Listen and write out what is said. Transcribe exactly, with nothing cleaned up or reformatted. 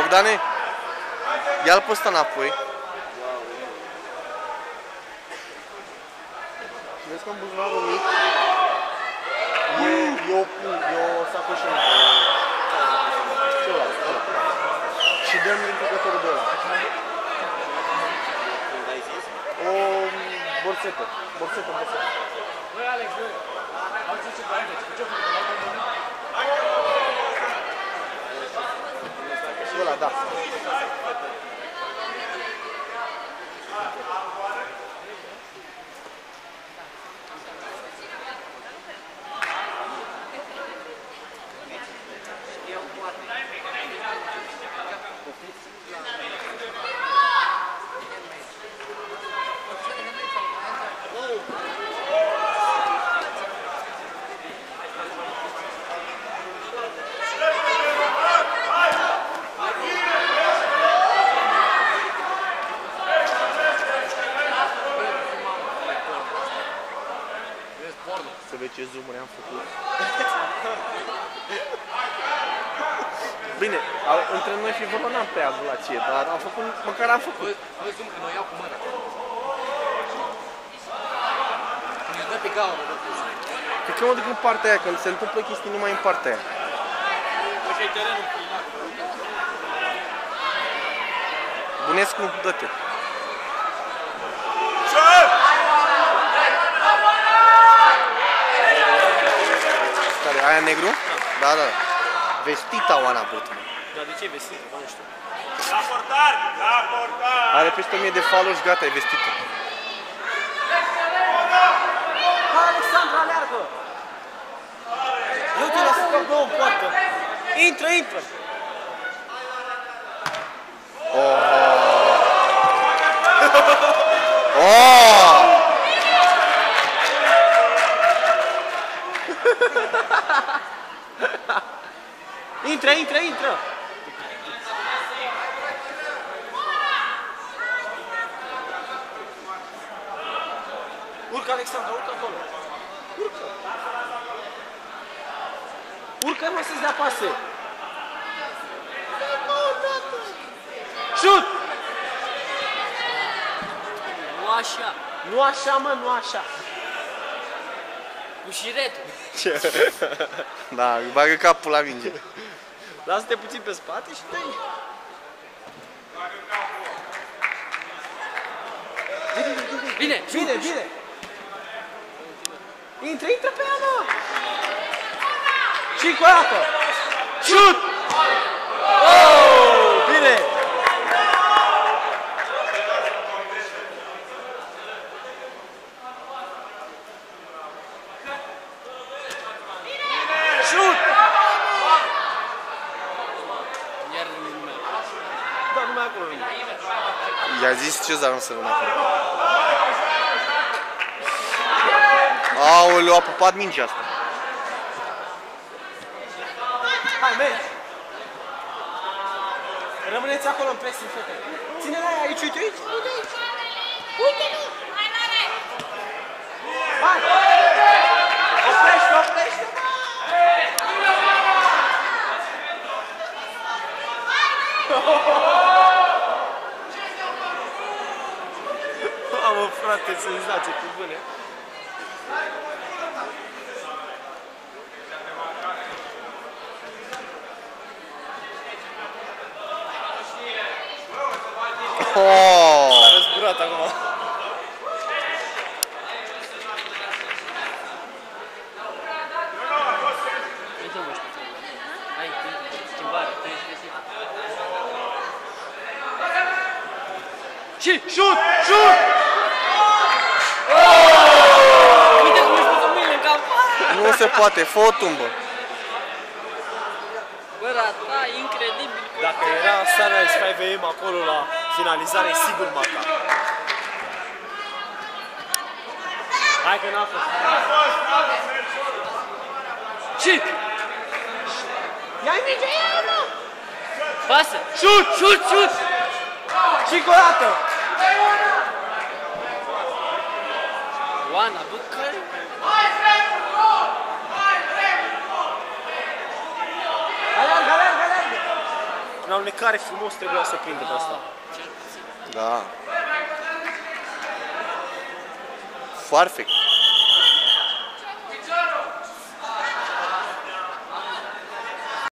Bogdane, ia-l pe ăsta înapoi. Vezi că în buzunarul mic e, e, o, e o sacoșă mică. Celălalt, ăla, da. Și dăm încărcătorul de ăla. O borsetă, borsetă, borsetă. Băi, Alex, băi, auzi ce băi, cu ce făcut? Și ăla, da. Să vezi ce zoom-uri am făcut. Bine, între noi și vorba n-am pe avulație, dar am făcut, măcar am făcut. Băi, zoom, că mă iau cu mâna. Când îi dă pe gaură, dă pe zoom. Cred că mă duc în partea aia, când se întâmplă chestii numai în partea aia. Băi, și-ai terenul plinat. Bunescu, dă-te. Care, aia negru? Da, da. Vestita Oana Bătman. Dar de ce e vestită? Nu știu. La portar! La portar! Are peste o mie de faluri și gata, e vestită. Hai, Alexandru, aleargă! Eu te las să două în poartă. Intră, intră! Oh! Oh! Intră, intră, intră! Urcă, Alexandru, urcă acolo! Urcă! Urcă, mă, să-ți dea pase! Șut! Nu așa. Nu așa, mă, nu așa! Cu șiretul. Da, îi bagă capul la minge. Lasă-te puțin pe spate și dă-i! Bine, Bine, bine! Intră, intră pe ea, mă! Și încă o dată! Șut! Oh! Bine! Șut! iar lumea. Da, numai acolo. I-a zis Cezar nu să rămână acolo. Aoleu, a pupat mingea asta. Hai, mergi! Rămâneți acolo în pressing, fete. Ține-l aia aici, uite, uite, uite aici. Uite-mă! Hai! Oprește, oprește! Mamă, frate, senzație, cu bune. Oh! S-a răzburat acum. Uite, mă, știu. Hai, schimbare, treizeci. Și șut! Șut! Uite cum ești pus în mâine în cap. Nu se poate, fă o tumbă. Bă, rata, incredibil. Dacă era Sunrise cinci V M acolo la finalizare, sigur marca. Hai că n-a fost. Și! Ia-i minge, ia, mă! Pasă! Șut! Șut! Șut! Și încă o dată! Oana, bă, care? Alergă, alergă, alergă! În alunecare frumos trebuia să prindă pe asta. Da. Farfect.